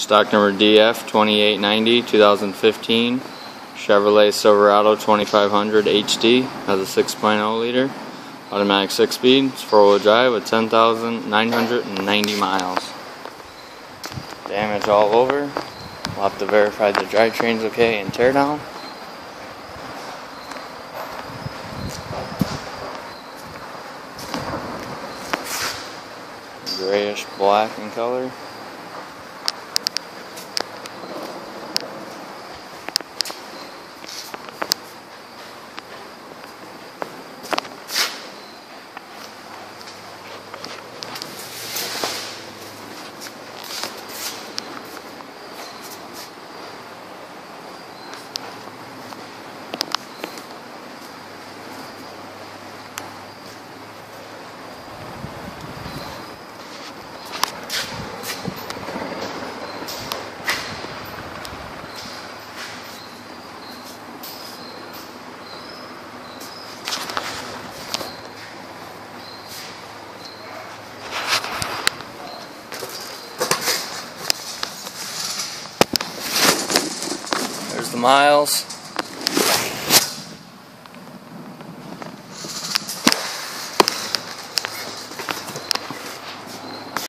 Stock number Df2890 2015 Chevrolet Silverado 2500 HD. Has a 6.0 liter automatic 6-speed. It's 4-wheel drive with 10,990 miles. Damage all over. We'll have to verify the drivetrain's okay and tear down. Grayish black in color. There's the miles.